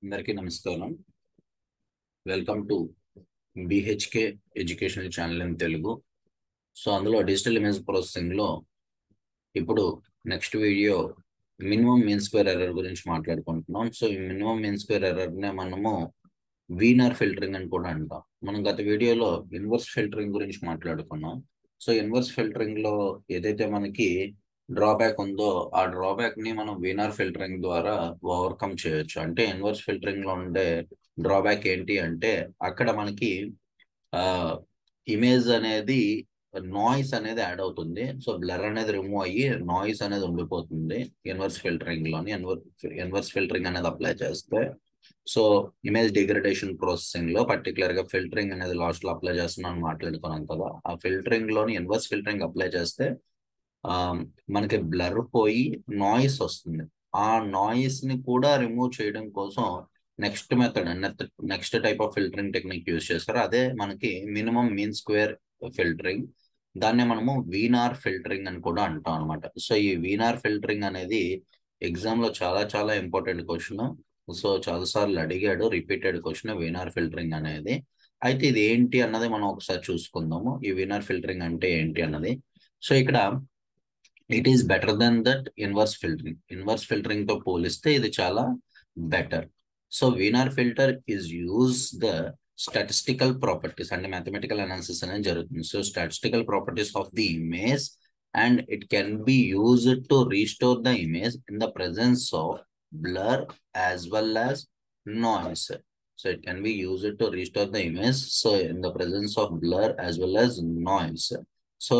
అందరికీ నమస్కారం. Welcome to BHK educational channel in Telugu. So అందులో డిజిటల్ ఇమేజ్ ప్రాసెసింగ్ లో ఇప్పుడు next video minimum mean square error గురించి మాట్లాడుకుంటున్నాం. సో ఈ మినిమం మీన్ స్క్వేర్ ఎర్రర్ నే మనము వీనర్ ఫిల్టరింగ్ అని కూడా అంటాం. మనం గత వీడియోలో ఇన్వర్స్ ఫిల్టరింగ్ గురించి మాట్లాడుకున్నాం. సో ఇన్వర్స్ ఫిల్టరింగ్ లో ఏదైతే మనకి డ్రాబ్యాక్ ఉందో ఆ డ్రాబ్యాక్ ని మనం వీనర్ ఫిల్టరింగ్ ద్వారా ఓవర్కమ్ చేయొచ్చు. అంటే ఇన్వర్స్ ఫిల్టరింగ్ లో ఉండే డ్రాబ్యాక్ ఏంటి అంటే అక్కడ మనకి ఇమేజ్ అనేది నాయిస్ అనేది యాడ్ అవుతుంది. సో బ్లర్ అనేది రిమూవ్ అయ్యి నాయిస్ అనేది ఉండిపోతుంది. ఇన్వర్స్ ఫిల్టరింగ్ లోని ఇన్వర్స్ ఫిల్టరింగ్ అనేది అప్లై చేస్తే సో ఇమేజ్ డిగ్రేడేషన్ ప్రాసెసింగ్ లో పర్టికులర్ గా ఫిల్టరింగ్ అనేది లాస్ట్ లో అప్లై చేస్తున్నాం మాట్లాడుకున్నాం కదా. ఆ ఫిల్టరింగ్ లోని ఇన్వర్స్ ఫిల్టరింగ్ అప్లై చేస్తే ఆ మనకి బ్లర్ పోయి నాయిస్ వస్తుంది. ఆ నాయిస్ ని కూడా రిమూవ్ చేయడం కోసం next method next type of filtering technique use చేస్తారు. అదే మనకి మినిమం మీన్ స్క్వేర్ ఫిల్టరింగ్. దాన్నే మనము వీనార్ ఫిల్టరింగ్ అని కూడా అంటాం అనమాట. సో ఈ వీనార్ ఫిల్టరింగ్ అనేది ఎగ్జామ్ లో చాలా చాలా ఇంపార్టెంట్ క్వశ్చన్. సో చాలా సార్లు అడిగాడు, రిపీటెడ్ క్వశ్చన్ వీనార్ ఫిల్టరింగ్ అనేది. అయితే ఇది ఏంటి అన్నది మనం ఒకసారి చూసుకుందాము. ఈ వీనార్ ఫిల్టరింగ్ అంటే ఏంటి అన్నది. సో ఇక్కడ it is better than that inverse filtering. Inverse filtering తో పోలిస్తే ఇది చాలా better. So Wiener filter is use the statistical properties అంటే మ్యాథమెటికల్ అనాలిసిస్ అనేది జరుగుతుంది. So statistical properties of the image and it can be used to restore the image in the presence of blur as well as noise. So it can be used to restore the image. So in the presence of blur as well as noise. So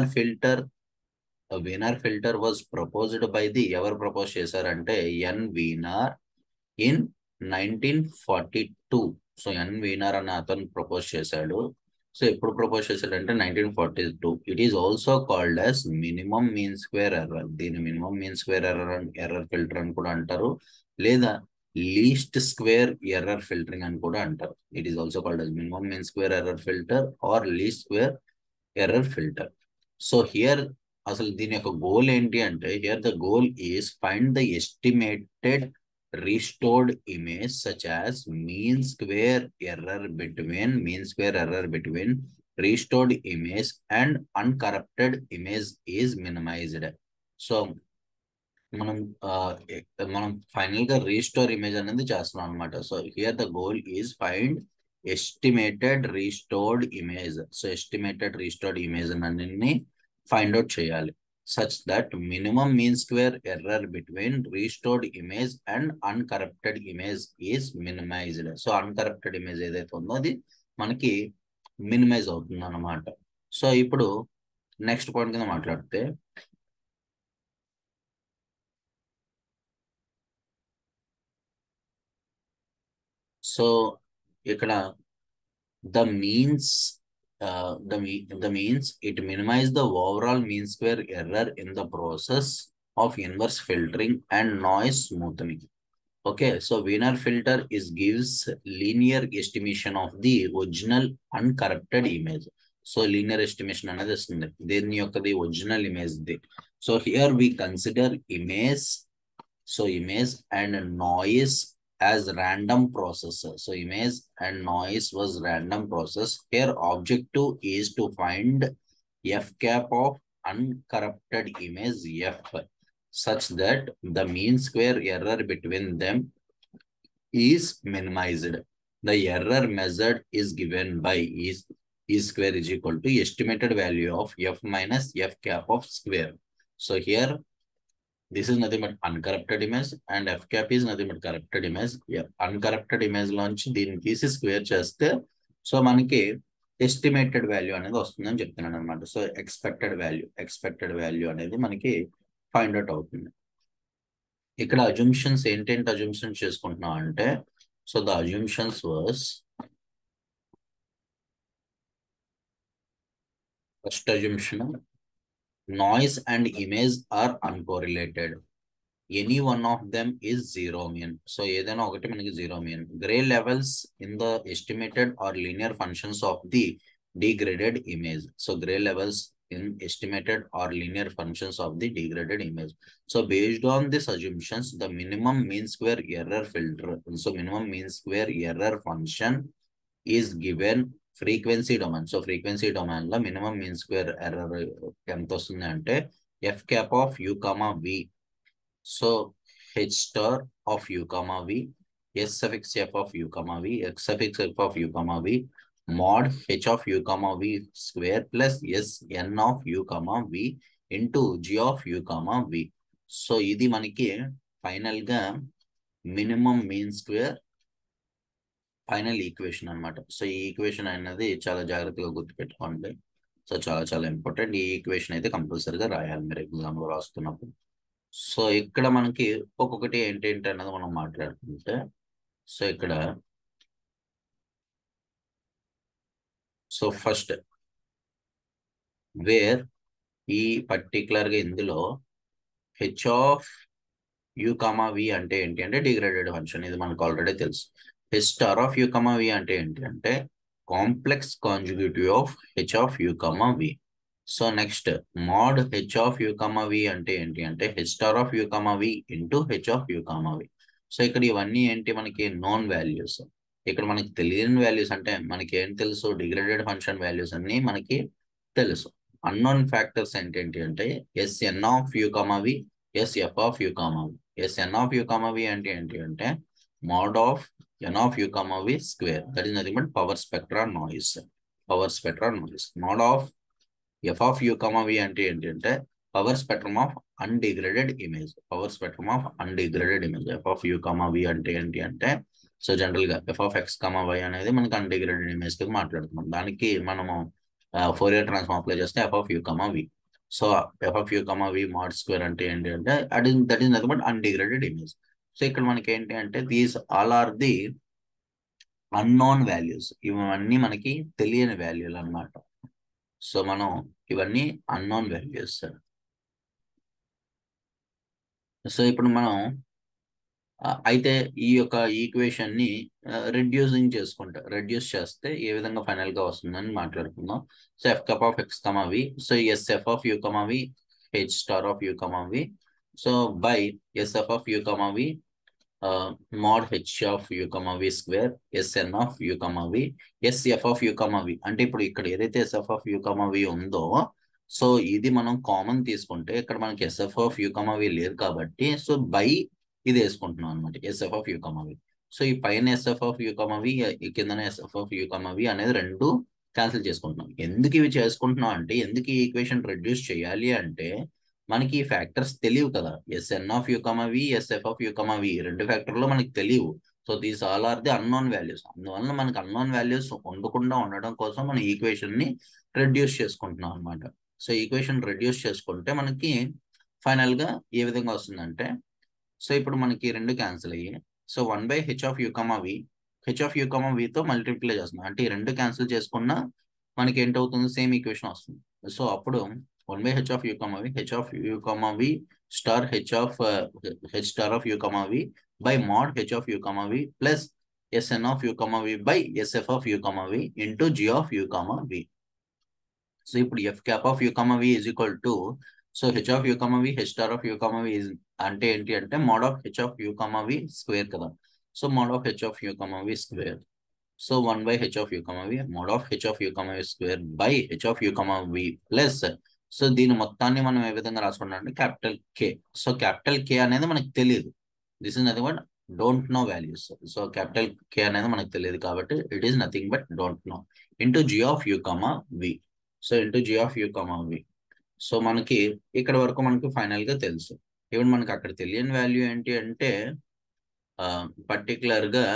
Wiener filter was proposed by the ఎవరు propose చేశారంటే N వీనర్ in 1942. So ఎన్ వీనర్ అనే అతను propose చేశాడు. So ఎప్పుడు propose చేశాడంటే 1942. It is also called as minimum mean square error. దీని minimum mean square error filter అని కూడా అంటారు, లేదా లీస్ట్ స్క్వేర్ ఎర్రర్ ఫిల్టరింగ్ అని కూడా అంటారు. It is also called as minimum mean square error filter or least square error filter. So here అసలు దీని యొక్క గోల్ ఏంటి అంటే here the goal is find the estimated restored image such as mean square error between restored image and uncorrupted image is minimized. So మనం final గా restore image అనేది చేస్తున్నాం అనమాట. So here the goal is find estimated restored image. So estimated restored image అన్ని find out చేయాలి such that minimum mean square error between restored image and uncorrupted image is minimized. So uncorrupted image ఏదైతే ఉందో అది మనకి minimise అవుతుంది అన్నమాట. So ఇప్పుడు next point కింద మాట్లాడితే సో ఇక్కడ the means it minimize the overall mean square error in the process of inverse filtering and noise smoothing. Okay, so Wiener filter gives linear estimation of the original uncorrupted image. So linear estimation అనేది వస్తుంది దేని యొక్కది original image ది. So here we consider image and noise as random process. So image and noise was random process. Here objective is to find f cap of uncorrupted image f such that the mean square error between them is minimized. The error measured is given by e square is equal to estimated value of f minus f cap of square. So here this is nothing but uncorrupted image and f cap is nothing but corrupted image. Uncorrupted image లాంచి దీన్ని తీసి square చేస్తే so మనకి estimated value అనేది వస్తుందని చెప్తున్నాను అనమాట. So expected value అనేది మనకి ఫైండ్ అవుట్ అవుతుంది. ఇక్కడ అజంప్షన్స్ ఏంటంటే అజంప్షన్స్ చేసుకుంటున్నాం అంటే so the assumptions was first assumption noise and image are uncorrelated. Any one of them is zero mean. So ఏదైనా ఒకటి మనకి zero mean. Gray levels in the estimated or linear functions of the degraded image. So gray levels in estimated or linear functions of the degraded image. So based on these assumptions, the minimum mean square error filter, so minimum mean square error function is given frequency domain. So frequency domain లో minimum mean square error ఎంత వస్తుంది అంటే f cap of u comma v. So h star of u comma v, s suffix f of u comma v, x suffix f of u comma v, mod h of u comma v square plus s n of u comma v into g of u comma v. So ఇది మనకి final గా minimum mean square final equation అన్నమాట. So ఈ equation అనేది చాలా జాగ్రత్తగా గుర్తుపెట్టుకోండి. So చాలా చాలా ఇంపార్టెంట్. ఈ ఈక్వేషన్ అయితే కంపల్సరీగా రాయాలి మీరు ఎగ్జామ్ లో రాస్తున్నప్పుడు. సో ఇక్కడ మనకి ఒక్కొక్కటి ఏంటేంటి అన్నది మనం మాట్లాడుకుంటే, సో ఇక్కడ సో ఫస్ట్ వేర్ ఈ పర్టికులర్ గా ఇందులో h of u comma v అంటే ఏంటి అంటే డిగ్రేడెడ్ ఫంక్షన్. ఇది మనకు ఆల్రెడీ తెలుసు. H star of u comma v అంటే ఏంటి అంటే complex conjugative of h of u comma v. So next mod h of u comma v అంటే ఏంటి అంటే h star of u comma v into h of u comma v. So ఇక్కడ ఇవన్నీ ఏంటి మనకి నోన్ వాల్యూస్. ఇక్కడ మనకి తెలియని వాల్యూస్ అంటే మనకి ఏం తెలుసు, డిగ్రేడెడ్ ఫంక్షన్ వాల్యూస్ అన్ని మనకి తెలుసు. అన్నోన్ ఫ్యాక్టర్స్ ఏంటంటే అంటే s n of u comma v, s f of u comma v. S n of u comma v అంటే ఏంటి అంటే mod of n of u comma v square, that is nothing but power spectra noise. Power spectra noise. Mod of f of u comma v అంటే ఏంటంటే power spectrum of undegraded image. Power spectrum of undegraded image. F of u comma v అంటే ఏంటి అంటే so general గా f of x comma y అనేది మనకి undegraded image కి మాట్లాడుతున్నాం. దానికి మనము ఫోరియర్ ట్రాన్స్ఫార్మ్ అప్లై చేస్తే f of u comma v. So f of u comma v mod square అంటే ఏంటి అంటే that is nothing but undegraded image. So ఇక్కడ మనకి ఏంటి అంటే these all are the unknown values. ఇవన్నీ మనకి తెలియని వాల్యూలు అన్నమాట. సో మనం ఇవన్నీ అన్నోన్ వాల్యూస్. సో ఇప్పుడు మనం అయితే ఈ యొక్క ఈక్వేషన్ ని రెడ్యూస్ చేస్తే ఏ విధంగా ఫైనల్ గా వస్తుందని మాట్లాడుకుందాం. So f cap of x comma v, so s f of u comma v, h star of u comma v, so by s f of u comma v mod h of u comma v square sn of u comma v sf of u comma v. అంటే ఇప్పుడు ఇక్కడ ఏదైతే sf of u comma v ఉందో so ఇది మనం common తీసుకుంటే ఇక్కడ మనకి sf of u comma v లేదు కాబట్టి సో బై ఇది వేసుకుంటున్నాం అనమాట sf of u comma v. So ఈ పైన sf of u comma v, ఈ కిందన sf of u comma v అనేది రెండు క్యాన్సిల్ చేసుకుంటున్నాం. ఎందుకు ఇవి చేసుకుంటున్నాం అంటే ఎందుకు ఈ ఈక్వేషన్ రెడ్యూస్ చేయాలి అంటే మనకి ఈ ఫ్యాక్టర్స్ తెలియవు కదా. SN of u comma v, SF of u comma v రెండు ఫ్యాక్టర్లు మనకి తెలియవు. So these all are the unknown values. అందువల్ల మనకి అన్నోన్ వాల్యూస్ ఉండకుండా ఉండడం కోసం మన ఈక్వేషన్ ని రెడ్యూస్ చేసుకుంటున్నాం అనమాట. సో ఈక్వేషన్ రెడ్యూస్ చేసుకుంటే మనకి ఫైనల్ గా ఏ విధంగా వస్తుందంటే సో ఇప్పుడు మనకి రెండు క్యాన్సిల్ అయ్యి so 1 h of u comma v, h of u comma వితో మల్టిప్లై చేస్తున్నాం అంటే ఈ రెండు క్యాన్సిల్ చేసుకున్నా మనకి ఏంటవుతుంది సేమ్ ఈక్వేషన్ వస్తుంది. సో అప్పుడు 1 h of u comma v, h of u comma v star h star of u comma v by mod h of u comma v plus sn of u comma v by sf of u comma v into g of u comma v. So ఇప్పుడు f cap of u comma v is equal to so h of u comma v, h star of u comma v is అంటే ఏంటి అంటే mod of h of u comma v square కదా. So mod of h of u comma v square. So 1 h of u comma v mod of h of u comma v square by h of u comma v plus so దీని మొత్తాన్ని మనం ఏ విధంగా రాసుకుంటాం అంటే capital K. So capital K అనేది మనకు తెలియదు. This is nothing but don't know values. So capital K అనేది మనకు తెలియదు కాబట్టి it is nothing but don't know into g of u comma v. So into g of u comma v. So మనకి ఇక్కడ వరకు మనకి ఫైనల్ గా తెలుసు. ఈవెన్ మనకి అక్కడ తెలియని వాల్యూ ఏంటి అంటే పర్టికులర్ గా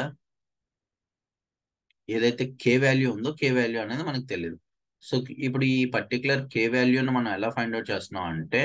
ఏదైతే కే వాల్యూ ఉందో కే వాల్యూ అనేది మనకు తెలియదు. సో ఇప్పుడు ఈ పర్టికులర్ కే వాల్యూని మనం ఎలా ఫైండ్ అవుట్ చేస్తున్నాం అంటే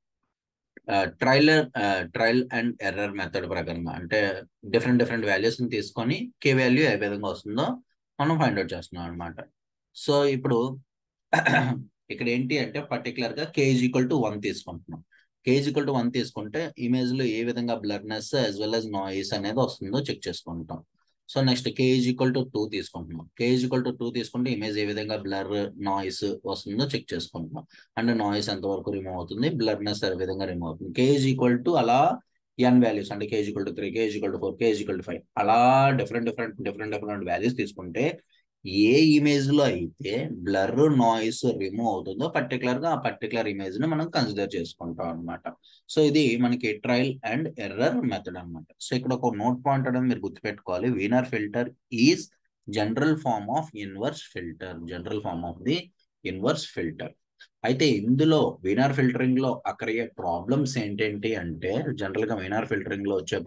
ట్రయల్ అండ్ ఎర్రర్ మెథడ్ ప్రకారంగా అంటే డిఫరెంట్ వాల్యూస్ ని తీసుకొని కే వాల్యూ ఏ విధంగా వస్తుందో మనం ఫైండ్ అవుట్ చేస్తున్నాం అనమాట. సో ఇప్పుడు ఇక్కడ ఏంటి అంటే పర్టికులర్ గా కే ఈజ్ ఈక్వల్ టు 1 తీసుకుంటున్నాం. కే ఈజ్ ఈక్వల్ టు 1 తీసుకుంటే ఇమేజ్ లో ఏ విధంగా blurness as well as noise అనేది వస్తుందో చెక్ చేసుకుంటాం. So next k is equal to 2 తీసుకుంటున్నాం. k ఈజ్ ఈక్వల్ టు 2 తీసుకుంటే ఇమేజ్ ఏ విధంగా బ్లర్ నాయిస్ వస్తుందో చెక్ చేసుకుంటున్నాం. అంటే నాయిస్ ఎంతవరకు రిమూవ్ అవుతుంది, బ్లర్నెస్ ఏ విధంగా రిమూవ్ అవుతుంది. k ఈజ్ ఈక్వల్ టు అలా n వాల్యూస్ అంటే k is equal to 3, k is equal to 4, k is equal to 5 అలా డిఫరెంట్ వాల్యూస్ తీసుకుంటే ఏ ఇమేజ్ లో అయితే బ్లర్ నాయిస్ రిమూవ్ అవుతుందో పర్టికులర్ గా ఆ పర్టికులర్ ఇమేజ్ ని మనం కన్సిడర్ చేసుకుంటాం అనమాట. సో ఇది మనకి ట్రయల్ అండ్ ఎర్రర్ మెథడ్ అనమాట. సో ఇక్కడ ఒక నోట్ పాయింట్ అనేది మీరు గుర్తుపెట్టుకోవాలి. Wiener filter is general form of inverse filter, general form of the inverse filter. అయితే ఇందులో వీనర్ ఫిల్టరింగ్ లో అక్కడ ప్రాబ్లమ్స్ ఏంటంటే అంటే జనరల్ గా వీనర్ ఫిల్టరింగ్ లో వచ్చే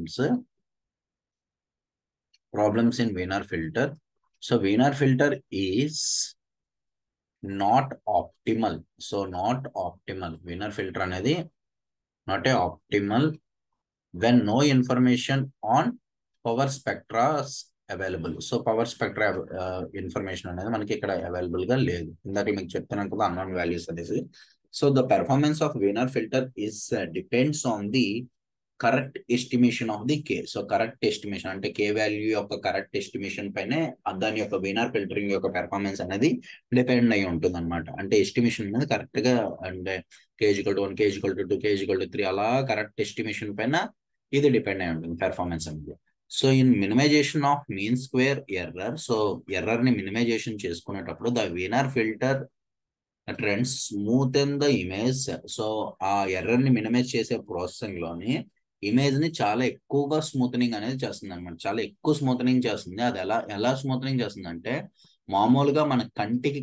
problems in Wiener filter. So Wiener filter is not optimal. So not optimal, Wiener filter అనేది not a optimal when no information on power spectras available. So power spectra information అనేది మనకి ఇక్కడ available గా లేదు. ఇందాక మీకు చెప్తున్నాను కదా అన్నోన్ వాల్యూస్ అనేసి. So the performance of Wiener filter is depends on the correct estimation of the K. So correct estimation అంటే కే వాల్యూ యొక్క కరెక్ట్ ఎస్టిమేషన్ పైనే దాని యొక్క వీనర్ ఫిల్టరింగ్ యొక్క పెర్ఫార్మెన్స్ అనేది డిపెండ్ అయి ఉంటుంది అనమాట. అంటే ఎస్టిమేషన్ అనేది కరెక్ట్ గా అంటే k=1, k=2, k=3 అలా కరెక్ట్ ఎస్టిమేషన్ పైన ఇది డిపెండ్ అయి ఉంటుంది పెర్ఫార్మెన్స్ అనేది. So in minimization of mean square error, so error ని మినిమైజేషన్ చేసుకునేటప్పుడు the Wiener filter trends smooth in the image. So ఆ ఎర్రర్ ని మినిమైజ్ చేసే ప్రాసెసింగ్ లోని ఇమేజ్ ని చాలా ఎక్కువగా స్మూత్నింగ్ అనేది చేస్తుంది అనమాట. చాలా ఎక్కువ స్మూత్నింగ్ చేస్తుంది. అది ఎలా స్మూత్నింగ్ చేస్తుంది అంటే మామూలుగా మన కంటికి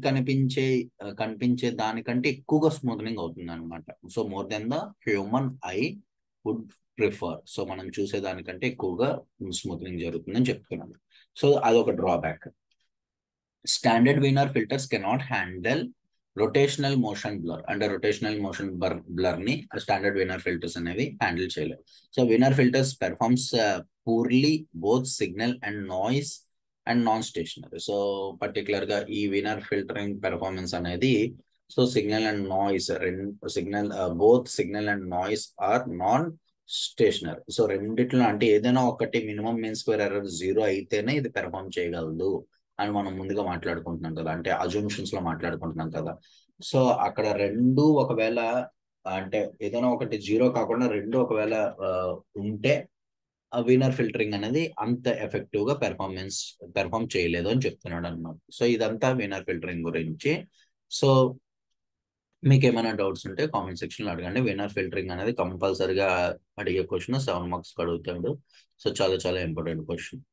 కనిపించే దానికంటే ఎక్కువగా స్మూత్నింగ్ అవుతుంది అనమాట. So more than the human eye would prefer. So మనం చూసే దానికంటే ఎక్కువగా స్మూత్నింగ్ జరుగుతుందని చెప్తున్నాను. సో అదొక drawback. Standard Wiener filters cannot handle rotational motion blur. అంటే రొటేషనల్ మోషన్ బ్లర్ ని స్టాండర్డ్ వీనర్ ఫిల్టర్స్ అనేవి హ్యాండిల్ చేయలేవు. So Wiener filters performs poorly both signal and noise and non stationary. So particular గా ఈ Wiener filtering performance అనేది so signal and noise both signal and noise are non stationary. So రెండిట్లో అంటే ఏదైనా ఒకటి minimum mean square error 0 అయితేనే ఇది perform చేయగలదు అని మనం ముందుగా మాట్లాడుకుంటున్నాం కదా, అంటే అజంప్షన్స్ లో మాట్లాడుకుంటున్నాం కదా. సో అక్కడ రెండు ఒకవేళ అంటే ఏదైనా ఒకటి 0 కాకుండా రెండు ఒకవేళ ఉంటే ఆ వీనర్ ఫిల్టరింగ్ అనేది అంత ఎఫెక్టివ్ గా పెర్ఫార్మ్ చేయలేదు అని చెప్తున్నాడు అన్నమాట. సో ఇదంతా వీనర్ ఫిల్టరింగ్ గురించి. సో మీకు ఏమైనా డౌట్స్ ఉంటే కామెంట్ సెక్షన్ లో అడగండి. వీనర్ ఫిల్టరింగ్ అనేది కంపల్సరిగా అడిగే క్వశ్చన్, 7 మార్క్స్ అడుగుతాడు. సో చాలా చాలా ఇంపార్టెంట్ క్వశ్చన్.